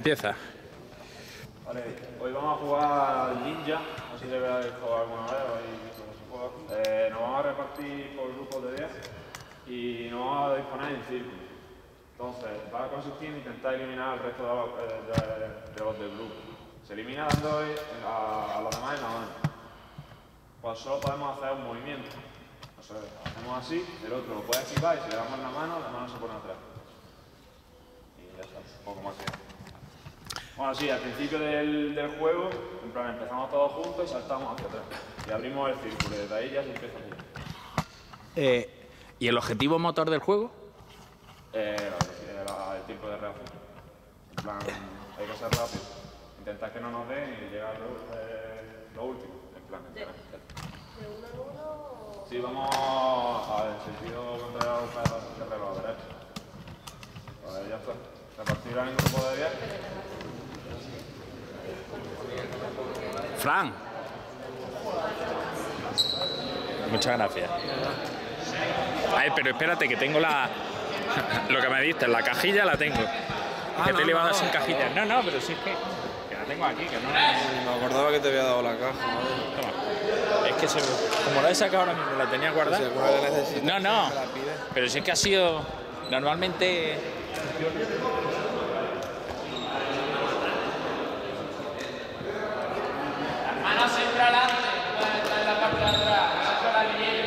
Empieza. Vale, hoy vamos a jugar al Ninja, no sé si habéis jugado alguna vez o habéis visto cómo se juega. Nos vamos a repartir por grupos de 10 y nos vamos a disponer en círculo. Entonces, va a consistir en intentar eliminar al resto de los del grupo. Se elimina dando a los demás en la mano. Pues solo podemos hacer un movimiento. O sea, hacemos así, el otro lo puede esquivar y si le damos la mano se pone atrás. Y ya está, un poco más que... Bueno, sí, al principio del juego, en plan, empezamos todos juntos y saltamos hacia atrás. Y abrimos el círculo y desde ahí ya se empieza a jugar. ¿Y el objetivo motor del juego? El tiempo de reacción. En plan, hay que ser rápido. Intentar que no nos den y llegar a lo último. En plan, ¿De uno en uno? Sí, vamos a ver, en sentido contrario a los reloj derecho. Pues ya está. Repartirá en grupo de 10. Fran. Muchas gracias. Ay, pero espérate que tengo lo que me diste, la cajilla la tengo. Que te le iba a dar sin cajilla. No, pero sí es que la tengo aquí, que no... Me acordaba que te había dado la caja. Toma. Es que como la he sacado ahora mismo, la tenía guardada. Si alguna vez necesitas, No. me la pides. Pero sí es que ha sido... Normalmente... Las manos siempre adelante, pueden estar en la parte de atrás. Saco la línea.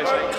eso ahí.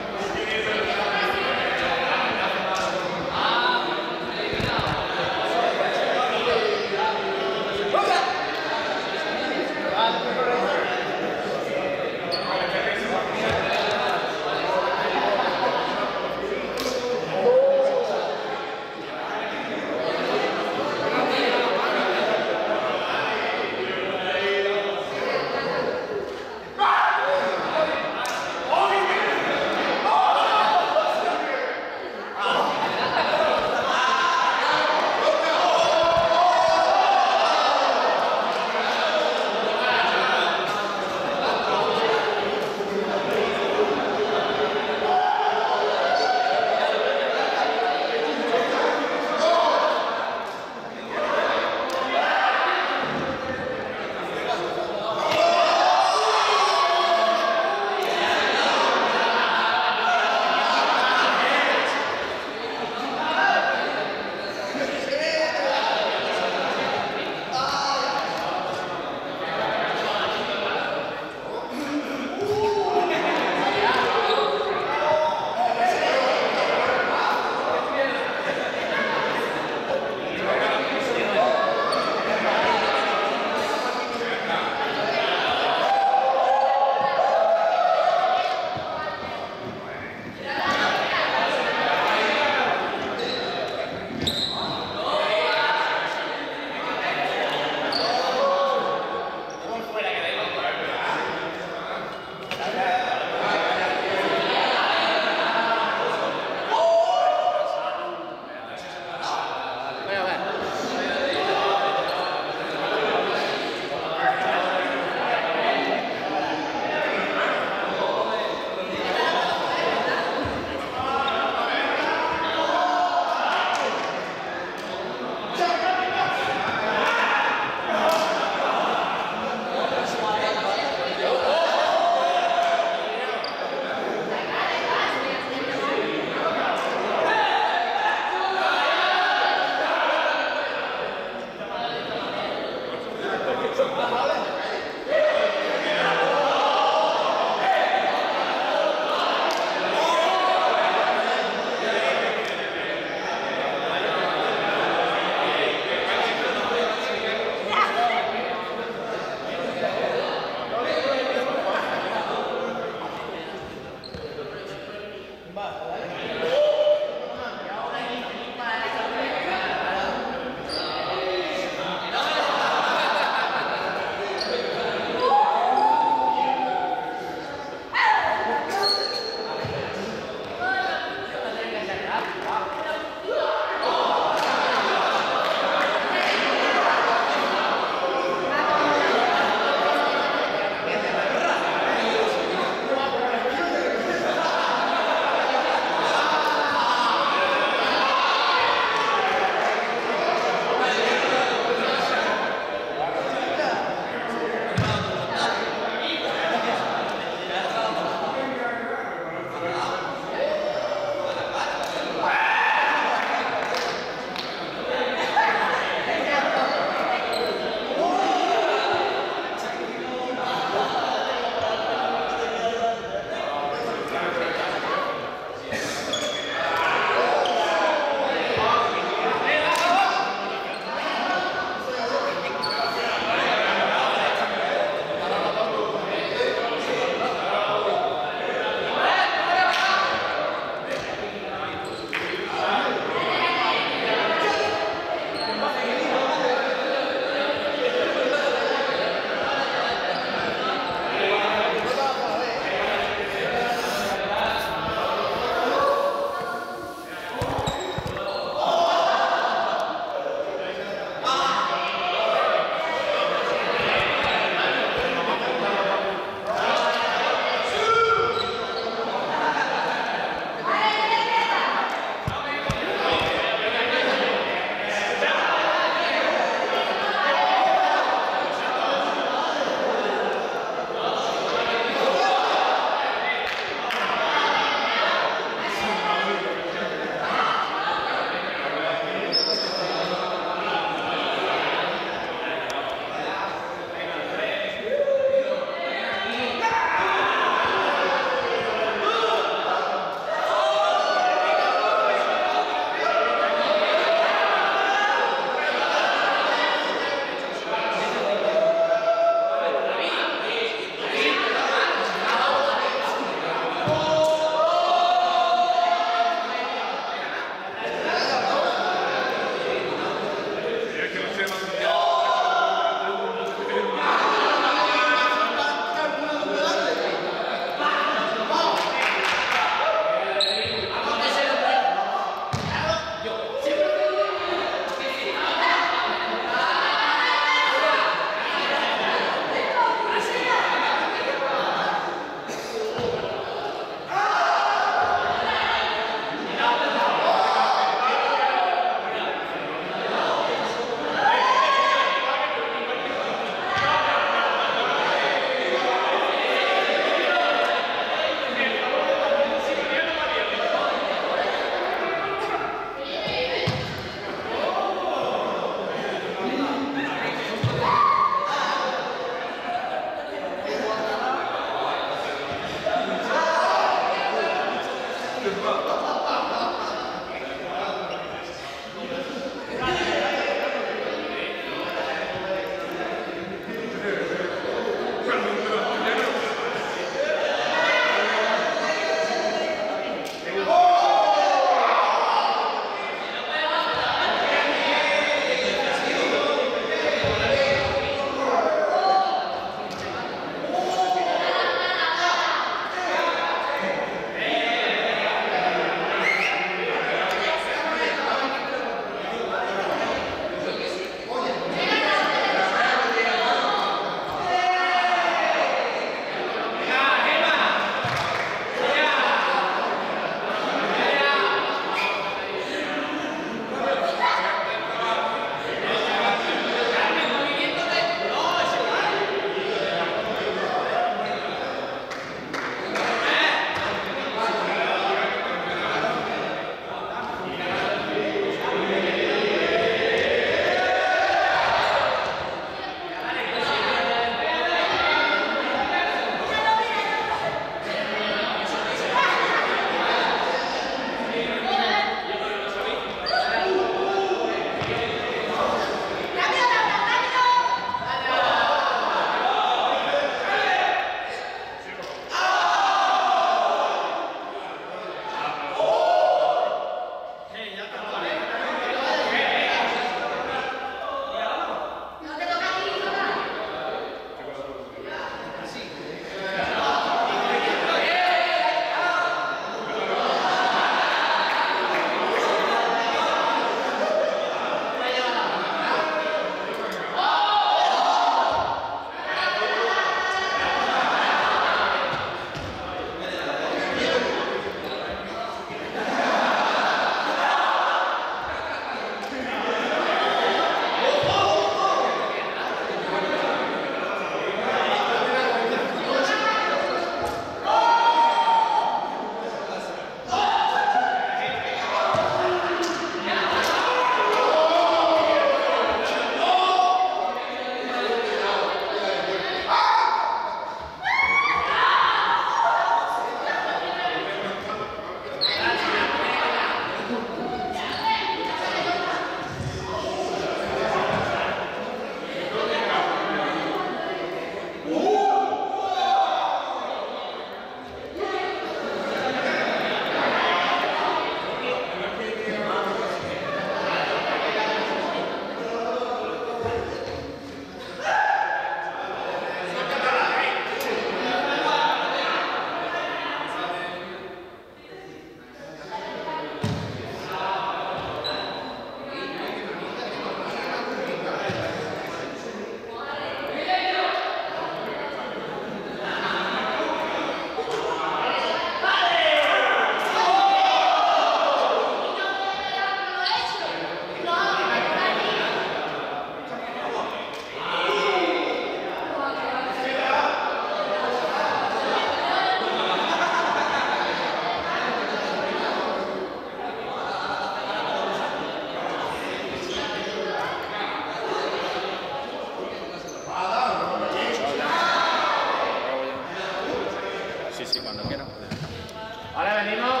cuando quieras. Vale, venimos.